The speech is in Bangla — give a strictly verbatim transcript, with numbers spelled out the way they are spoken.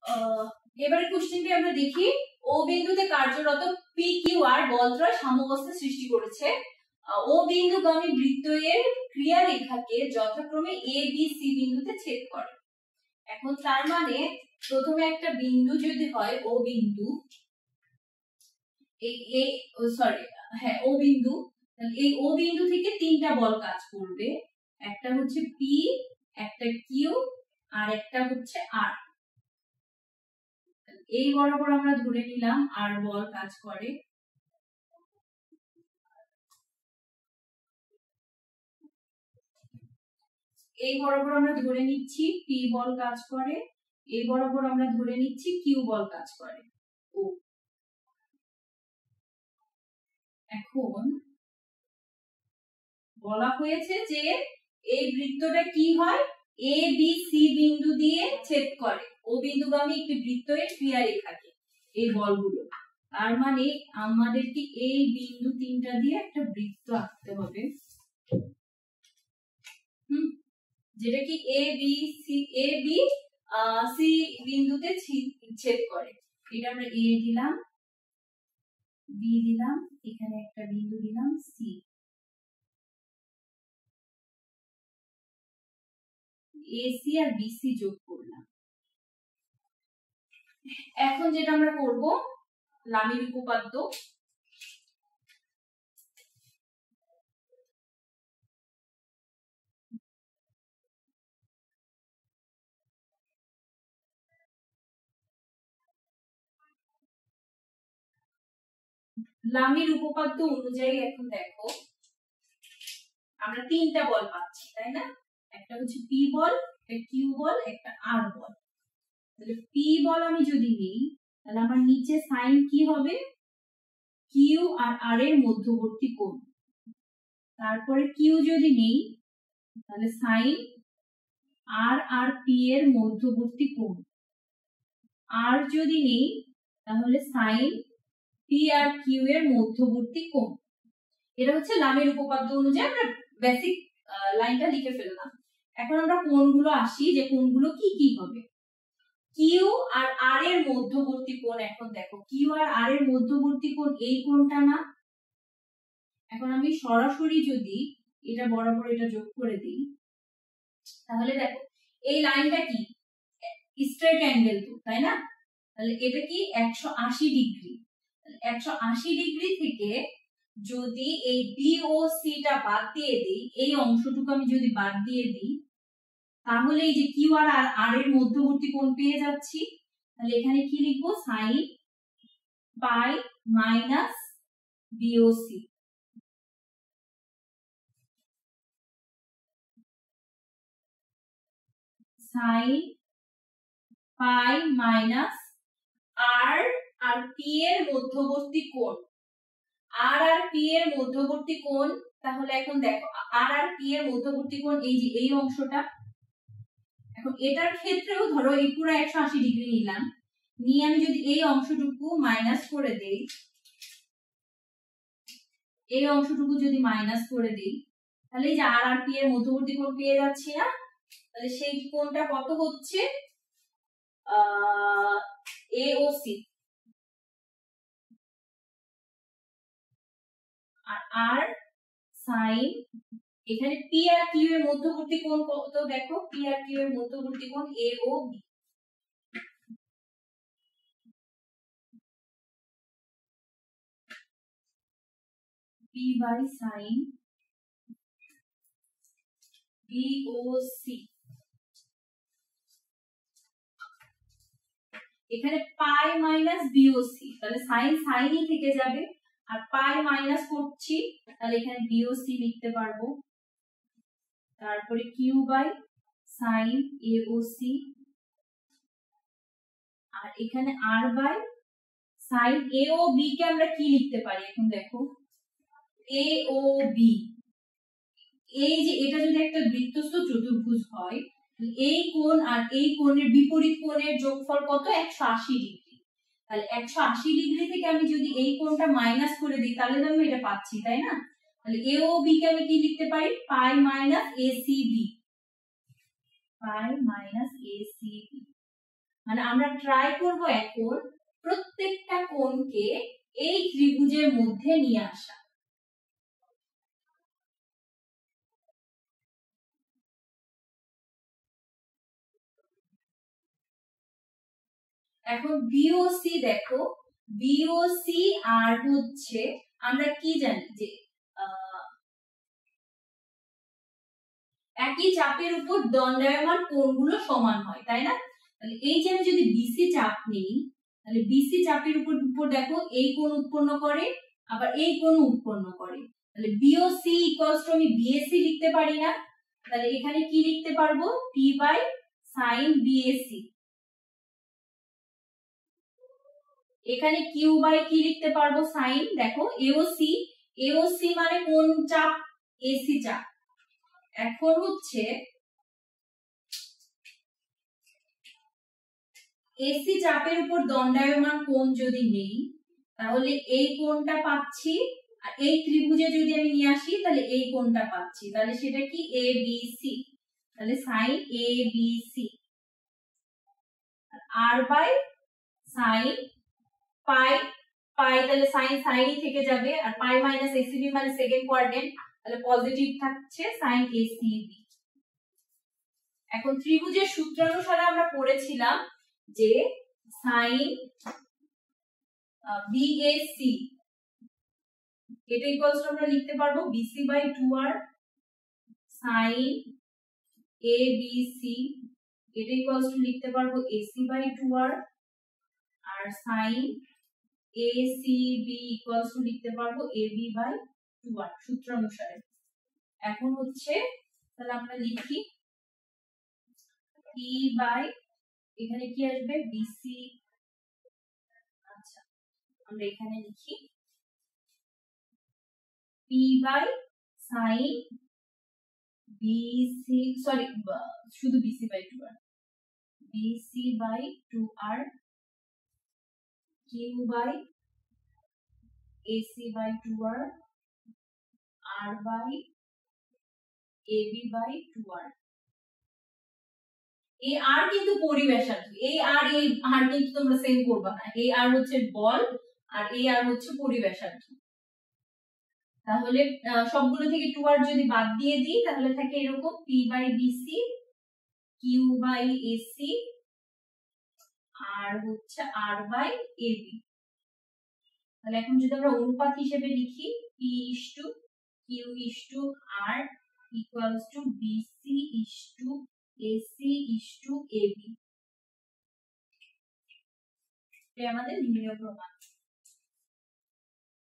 এবারে কোশ্চেনটি আমরা দেখি। ও বিন্দুতে কার্যরত পি কিউ আর বলত্রয় সাম্যাবস্থা সৃষ্টি করেছে। ও বিন্দুগামী বৃত্তের ক্রিয়া রেখাকে যথাক্রমে এ বি সি বিন্দুতে ছেদ করে। এখন তার মানে প্রথমে একটা বিন্দু যদি হয় ও বিন্দু, এই এ সরি হ্যাঁ ও বিন্দু, এই ও বিন্দু থেকে তিনটা বল কাজ করবে। একটা হচ্ছে পি, একটা কিউ, আর একটা হচ্ছে আর। এই বরাবর আমরা ধরে নিলাম আর বল কাজ করে। এই বরাবর আমরা ধরে নিচ্ছি পি বল কাজ করে, এই বরাবর আমরা ধরে নিচ্ছি কিউ বল কাজ করে। ও এখন বলা হয়েছে যে এই বৃত্তটা কি হয়, এ বি সি বিন্দু দিয়ে ছেদ করে। ও বিন্দুগামী একটি বৃত্তের ক্রিয়া রেখাকে এই বলগুলো। তার মানে আমাদেরকে এই বিন্দু তিনটা দিয়ে একটা বৃত্ত আঁকতে হবে, হুম, যেটা কি A B C A B C বিন্দুতে ছেদ করে। এটা আমরা এ দিলাম, বি দিলাম, এখানে একটা বিন্দু দিলাম সি। এসি আর বিসি যোগ করলাম। এখন যেটা আমরা করব লামির উপপাদ্য। লামির উপপাদ্য অনুযায়ী এখন দেখো আমরা তিনটা বল পাচ্ছি, তাই না? একটা হচ্ছে পি বল, একটা কিউ বল, একটা আর বল। তাহলে পি বল আমি যদি নিই তাহলে আমার নিচে সাইন কি হবে, কিউ আর আর এর মধ্যবর্তী কোণ। তারপরে কিউ যদি নেই তাহলে সাইন আর আর পি এর মধ্যবর্তী কোণ। আর যদি নেই তাহলে সাইন পি আর কিউ এর মধ্যবর্তী কোণ। এটা হচ্ছে লামের উপপাদ্য অনুযায়ী আমরা বেসিক লাইনটা লিখে ফেললাম। এখন আমরা কোণগুলো আসি যে কোণগুলো কি কি হবে। কিউ আর আর এর মধ্যবর্তী কোণ, এখন দেখো কিউ আর আর এর মধ্যবর্তী কোণ এই কোণটা না। এখন আমি সরাসরি যদি এটা বরাবর এটা যোগ করে দিই তাহলে দেখো এই লাইনটা কি স্ট্রেট অ্যাঙ্গেল তো, তাই না? তাহলে এটা কি একশো আশি ডিগ্রি। একশো আশি ডিগ্রি থেকে যদি এই বি ও সি টা বাদ দিয়ে দিই, এই অংশটুকু আমি যদি বাদ দিয়ে দিই তাহলে এই যে কিউ আর আর এর মধ্যবর্তী কোণ পেয়ে যাচ্ছি। তাহলে এখানে কি লিখবো, sine pi minus BOC. Sine pi minus R আর পি এর মধ্যবর্তী কোণ। আর আর পি এর মধ্যবর্তী কোণ, তাহলে এখন দেখো আর আর পি এর মধ্যবর্তী কোণ এই যে এই অংশটা। এখন এটার ক্ষেত্রেও ধরো এই পুরো একশো আশি ডিগ্রি নিলাম, নিয়ে আমি যদি এই অংশটুকু মাইনাস করে দেই, এই অংশটুকু যদি মাইনাস করে দিই তাহলে এই যে আর আর পি এর মধ্যবর্তী কোণ পেয়ে যাচ্ছি না। তাহলে সেই কোণটা কত হচ্ছে, আহ এ ও সি। আর আর সাইন এখানে পি আর কিউ এর মধ্যবর্তী কোণ কত দেখো, পি আর কিউ এর মধ্যবর্তী কোণ A O B. P by sine B O C. এখানে পাই মাইনাস বিওসি, তাহলে সাইন সাইনই থেকে যাবে, আর পাই মাইনাস করছি তাহলে এখানে বিওসি লিখতে পারবো। তারপরে Q by sine A O C, আর এখানে R by sine A O B কে আমরা কি লিখতে পারি, এখন দেখো এ ও বি। এই যে এটা যদি একটা বৃত্তস্থ চতুর্ভুজ হয়, এই কোণ আর এই কোণের বিপরীত কোণের যোগফল কত, একশো আশি ডিগ্রি। তাহলে একশো আশি ডিগ্রি থেকে আমি যদি এই কোণটা মাইনাস করে দিই তাহলে তো আমি এটা পাচ্ছি, তাই না? তাহলে এ ও বি কে আমি কি লিখতে পারি, pi minus A C B, pi minus A C B. মানে আমরা ট্রাই করব এখন প্রত্যেকটা কোণকে এই ত্রিভুজের মধ্যে নিয়ে আসা। এখন বিওসি দেখো, বিওসি আর হচ্ছে আমরা কি জানি যে একই চাপের উপর দণ্ডায়মান কোণগুলো সমান হয়, তাই না? তাহলে এই যে আমি যদি বিসি চাপ নেই, তাহলে বিসি চাপের উপর উপর দেখো এই কোণ উৎপন্ন করে, আবার এই কোণ উৎপন্ন করে। তাহলে বিওসি ইকুয়ালস টু আমি বিএসি লিখতে পারি না? তাহলে এখানে কি লিখতে পারবো? P by sine BAC. এখানে কিউ বাই কি লিখতে পারবো? সাইন। দেখো এওসি, এওসি মানে কোন চাপ? এসি চাপ। এখন হচ্ছে এসি চাপের উপর দণ্ডায়মান কোণ যদি নেই, তাহলে এই কোণটা পাচ্ছি, আর এই ত্রিভুজে যদি আমি নিয়ে আসি তাহলে এই কোণটা পাচ্ছি। তাহলে সেটা কি? A B C. তাহলে sine A B C R by sine pi, pi তাহলে সাইন সাইনই থেকে যাবে, আর পাই মাইনাস এসিবি মানে সেকেন্ড কোয়াড্রেন্ট, তাহলে পজিটিভ থাকছে সাইন এসিবি। এখন ত্রিভুজের সূত্রানুসারে আমরা পড়েছিলাম যে সাইন বিএসি এটা ইকুয়ালস টু আমরা লিখতে পারবো BC by two R, sine ABC এটা ইকুয়ালস টু লিখতে পারবো AC by two R, R sine ACB equals to লিখতে পারবো এবি বাই টু আর সূত্র অনুসারে। এখন হচ্ছে তাহলে আমরা লিখি পি বাই, এখানে কি আসবে? বিসি। আচ্ছা আমরা এখানে লিখি P by sine BC, sorry শুধু BC by two R, BC by two R Q by AC by two R R by AB by two R. এই আর কিন্তু পরিবেশার্থ, এই আর এই আর কিন্তু তোমরা সেম করবা না, এই আর হচ্ছে বল আর এই আর হচ্ছে পরিবেশার্থ। তাহলে সবগুলো থেকে টু আর যদি বাদ দিয়ে দিই তাহলে থাকে এরকম P by BC Q by AC আর হচ্ছে আর বাই এবি। তাহলে এখন যদি আমরা অনুপাত হিসেবে লিখি P is to Q is to R equals to BC is to AC is to AB, এটা আমাদের নির্ণয় প্রমাণ।